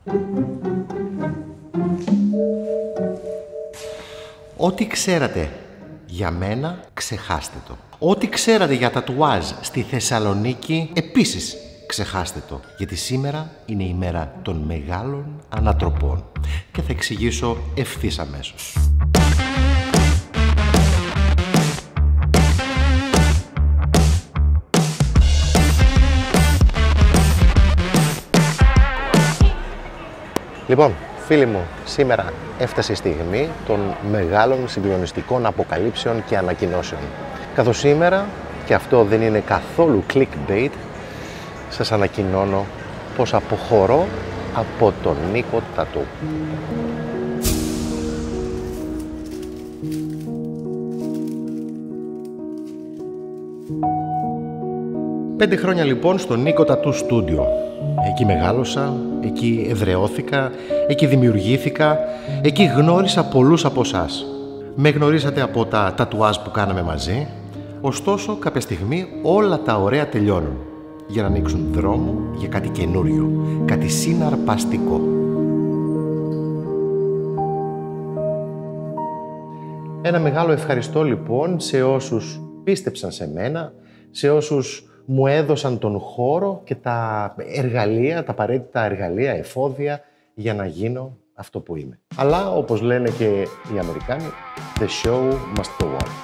Ό,τι ξέρατε για μένα, ξεχάστε το. Ό,τι ξέρατε για τατουάζ στη Θεσσαλονίκη, επίσης ξεχάστε το. Γιατί σήμερα είναι η μέρα των μεγάλων ανατροπών. Και θα εξηγήσω ευθύς αμέσως. Λοιπόν, φίλοι μου, σήμερα έφτασε η στιγμή των μεγάλων συγκλονιστικών αποκαλύψεων και ανακοινώσεων. Καθώς σήμερα, και αυτό δεν είναι καθόλου clickbait, σας ανακοινώνω πως αποχωρώ από τον Νίκο Τατού. 5 χρόνια λοιπόν στο Νίκο Τατού Στούντιο. Εκεί μεγάλωσα, εκεί εδραιώθηκα, εκεί δημιουργήθηκα, εκεί γνώρισα πολλούς από εσάς. Με γνωρίσατε από τα τατουάζ που κάναμε μαζί, ωστόσο κάποια στιγμή όλα τα ωραία τελειώνουν για να ανοίξουν δρόμο για κάτι καινούριο, κάτι συναρπαστικό. Ένα μεγάλο ευχαριστώ λοιπόν σε όσους πίστεψαν σε μένα, σε όσους μου έδωσαν τον χώρο και τα εργαλεία, τα απαραίτητα εργαλεία, εφόδια για να γίνω αυτό που είμαι. Αλλά όπως λένε και οι Αμερικάνοι, the show must go on.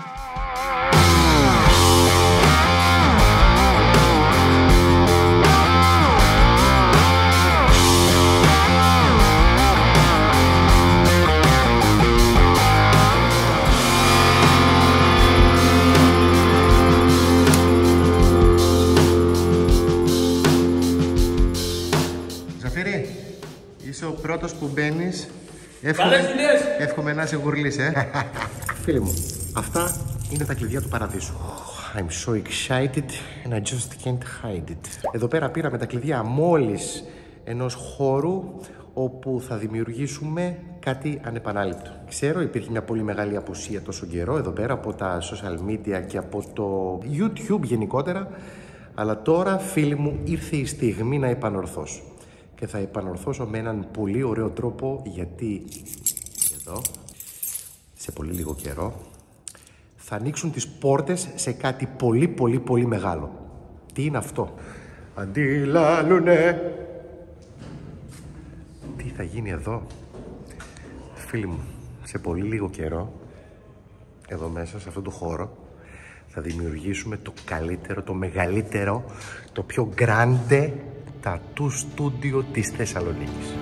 Είσαι ο πρώτος που μπαίνεις. Εύχομαι να είσαι γουρλής, Φίλοι μου, αυτά είναι τα κλειδιά του παραδείσου. I'm so excited and I just can't hide it. Εδώ πέρα πήραμε τα κλειδιά μόλις ενός χώρου όπου θα δημιουργήσουμε κάτι ανεπανάληπτο. Ξέρω, υπήρχε μια πολύ μεγάλη απουσία τόσο καιρό εδώ πέρα από τα social media και από το YouTube γενικότερα, αλλά τώρα, φίλοι μου, ήρθε η στιγμή να επανορθώσω. Και θα επανορθώσω με έναν πολύ ωραίο τρόπο, γιατί εδώ, σε πολύ λίγο καιρό, θα ανοίξουν τις πόρτες σε κάτι πολύ μεγάλο. Τι είναι αυτό? Αντιλάλουνε! Τι θα γίνει εδώ? Φίλοι μου, σε πολύ λίγο καιρό, εδώ μέσα σε αυτό το χώρο, θα δημιουργήσουμε το καλύτερο, το μεγαλύτερο, το πιο grande τατού στούντιο της Θεσσαλονίκης.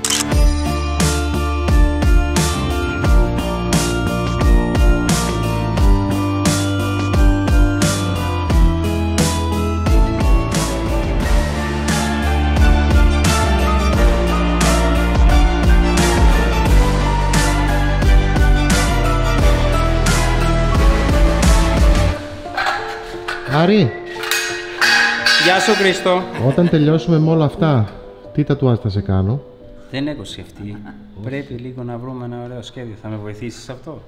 Άρη! Γεια σου Χρήστο. Όταν τελειώσουμε με όλα αυτά, τι τατουάζ θα σε κάνω? Δεν έχω σκεφτεί. Πρέπει λίγο να βρούμε ένα ωραίο σχέδιο. Θα με βοηθήσεις σε αυτό?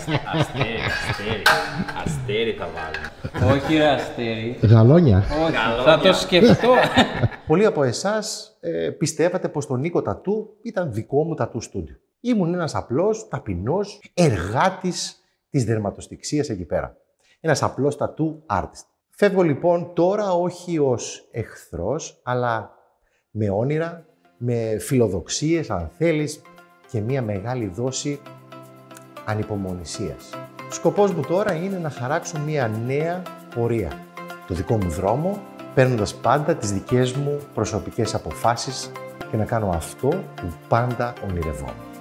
Αστέρι θα βάλω. Όχι ρε αστέρι. Γαλόνια. Όχι, θα το σκεφτώ. Πολλοί από εσάς πιστεύατε πως το Νίκο Τατού ήταν δικό μου τατού στούντιο. Ήμουν ένας απλός, ταπεινός εργάτης της δερματοστιξίας εκεί πέρα. Ένας απλός τατού artist. Φεύγω λοιπόν τώρα όχι ως εχθρός, αλλά με όνειρα, με φιλοδοξίες αν θέλεις και μια μεγάλη δόση ανυπομονησίας. Σκοπός μου τώρα είναι να χαράξω μια νέα πορεία. Το δικό μου δρόμο, παίρνοντας πάντα τις δικές μου προσωπικές αποφάσεις και να κάνω αυτό που πάντα ονειρευόμουν.